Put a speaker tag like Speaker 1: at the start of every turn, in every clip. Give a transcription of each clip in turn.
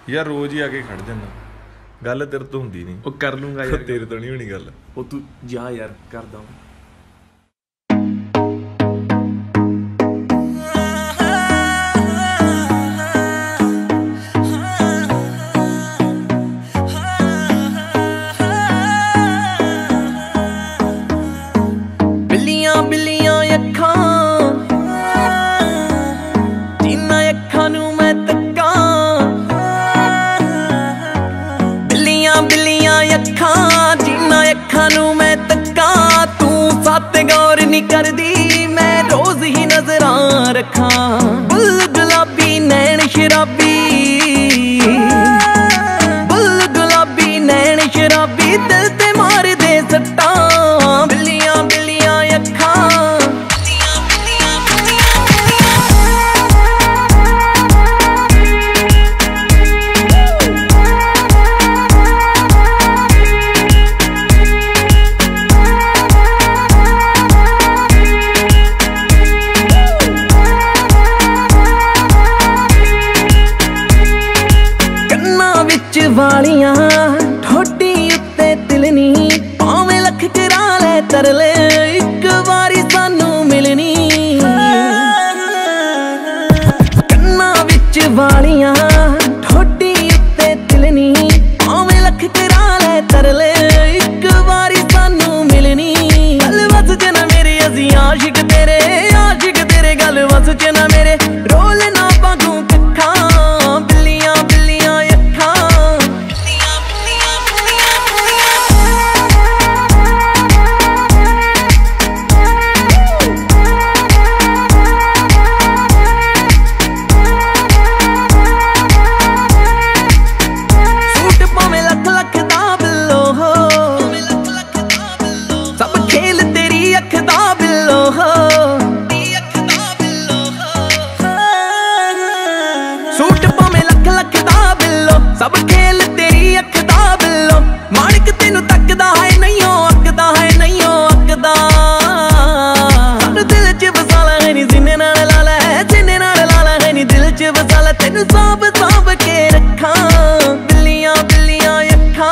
Speaker 1: यार रोज ही आके खड़ जाना गल तेरे तो होंदी नहीं
Speaker 2: ਉਹ ਕਰ ਲੂੰਗਾ ਯਾਰ
Speaker 1: तेरे तो नहीं होनी गल
Speaker 2: ਉਹ ਤੂੰ ਜਾ ਯਾਰ ਕਰਦਾ
Speaker 3: ਬਿੱਲੀਆਂ ਅੱਖਾਂ ਜਿਨ੍ਹਾਂ ਅੱਖਾਂ ਨੂੰ ਮੈਂ ਤੱਕਾਂ ਬਿੱਲੀਆਂ ਅੱਖਾਂ ਜਿਨ੍ਹਾਂ ਅੱਖਾਂ ਨੂੰ ਮੈਂ ਤੱਕਾਂ ਤੂੰ ਸੱਤ ਗੌਰ ਨਹੀਂ ਕਰਦੀ ਮੈਂ ਰੋਜ਼ ਹੀ ਨਜ਼ਰਾਂ ਰੱਖਾਂ ਬੁੱਲ ਗੁਲਾਬੀ ਨੈਣ ਸ਼ਰਾਬੀ ਬੁੱਲ ਗੁਲਾਬੀ ਨੈਣ ਸ਼ਰਾਬੀ ਦਿਲ ਤੇ ਮਾਰਦੇ ਸੱਟਾਂ ਬਿੱਲੀਆਂ ਅੱਖਾਂ ਕੰਨਾਂ ਵਿੱਚ ਵਾਲੀਆਂ ਠੋਡੀ ਉੱਤੇ ਤਿਲਨੀ ਭਾਵੇਂ ਲੱਖ ਕਰਾ ਲੈ ਤਰਲੇ ਇੱਕ ਵਾਰੀ ਸਾਨੂੰ ਮਿਲਣੀ ਕੰਨਾਂ ਵਿੱਚ ਵਾਲੀਆਂ ਠੋਡੀ ਉੱਤੇ ਤਿਲਨੀ ਭਾਵੇਂ ਲੱਖ ਕਰਾ ਲੈ ਤਰਲੇ ਇੱਕ ਵਾਰੀ ਸਾਨੂੰ ਮਿਲਣੀ ਗੱਲ ਵਸ ਚ ਨਾ ਮੇਰੇ ਅਸੀਂ ਆਸ਼ਿਕ ਤੇਰੇ ਗੱਲ ਵਸ ਚ ਨਾ ਮੇਰੇ ਰੋਲ ਨਾ ਪਾਗੂ ਕੱਖਾਂ ਬਿੱਲੀਆਂ ਅੱਖਾਂ ਸੂਟ ਭਾਵੇਂ ਲੱਖ ਦਾ ਬਿੱਲੋ ਸਭ ਖੇਲ ਤੇਰੀ ਅੱਖ ਦਾ ਬਿੱਲੋ ਸੂਟ ਭਾਵੇਂ ਲੱਖ ਦਾ ਬਿੱਲੋ ਸਭ ਖੇਲ ਤੇਰੀ ਅੱਖ ਦਾ ਬਿੱਲੋ ਮਾਣਕ ਤੈਨੂੰ ਤੱਕਦਾ ਹੈ ਨਹੀਂ ਅੱਕਦਾ ਸਾਡੇ ਦਿਲ ਚ ਵਸਾਲਾ ਹੈ ਨੀ ਸੀਨੇ ਨਾਲ ਲਾ ਲੈ ਹੈ ਨੀ ਦਿਲ ਚ ਵਸਾਲਾ ਤੈਨੂੰ ਸਾਂਭ ਕੇ ਰੱਖਾਂ ਬਿੱਲੀਆਂ ਅੱਖਾਂ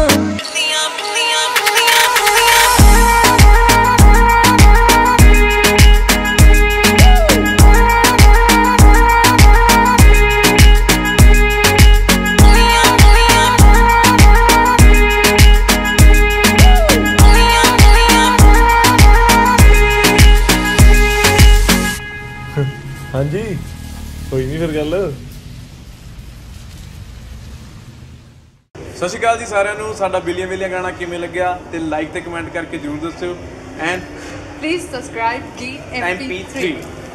Speaker 1: हाँ जी कोई नहीं फिर गल
Speaker 2: ਸਤਿ ਸ਼੍ਰੀ ਅਕਾਲ ਜੀ ਸਾਰਿਆਂ ਨੂੰ ਸਾਡਾ ਬਿਲੀਆਂ ਗਾਣਾ ਕਿਵੇਂ ਲੱਗਿਆ ਤੇ ਲਾਈਕ ਤੇ ਕਮੈਂਟ ਕਰਕੇ ਜਰੂਰ ਦੱਸਿਓ ਐਂਡ
Speaker 4: Please subscribe GMP3.